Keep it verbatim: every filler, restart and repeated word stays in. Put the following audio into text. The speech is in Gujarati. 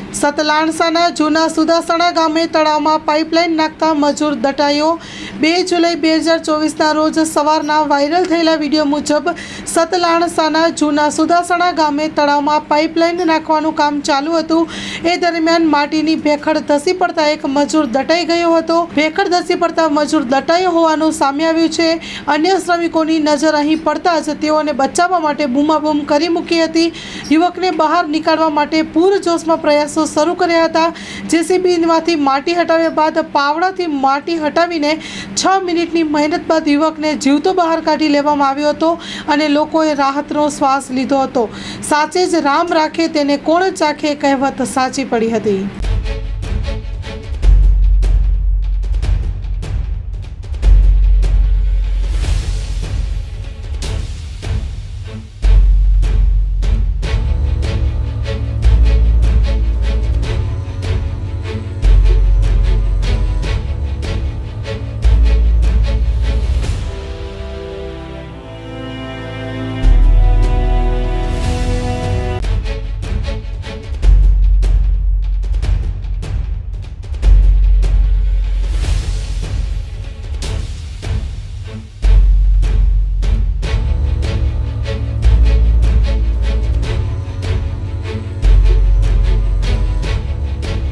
સતલાણસાના જૂના સુદાસણા ગામે તળાવમાં પાઇપલાઇન નાખતા મજૂર દટાયો। બે જુલાઈ બે હજાર ચોવીસના રોજ સવારના વાયરલ થયેલા વિડીયો મુજબ સતલાણસાના જૂના સુદાસણા ગામે તળાવમાં પાઇપલાઇન નાખવાનું કામ ચાલુ હતું। એ દરમિયાન માટીની ભેખડ ધસી પડતા એક મજૂર દટાઈ ગયો હતો। ભેખડ ધસી પડતા મજૂર દટાયો હોવાનું સામે આવ્યું છે। અન્ય શ્રમિકોની નજર અહીં પડતા જ તેઓને બચાવવા માટે બૂમાબૂમ કરી મૂકી હતી। યુવકને બહાર નીકાળવા માટે પૂરજોશમાં પ્રયાસો શરૂ કર્યા હતા। જેસીબીમાંથી માટી હટાવ્યા બાદ પાવડાથી માટી હટાવીને છ મિનિટની મહેનત બાદ યુવકને જીવતો બહાર કાઢી લેવામાં આવ્યો હતો અને લોકોએ રાહતનો શ્વાસ લીધો હતો। સાચે જ રામ રાખે તેને કોણ ચાખે કહેવત સાચી પડી હતી।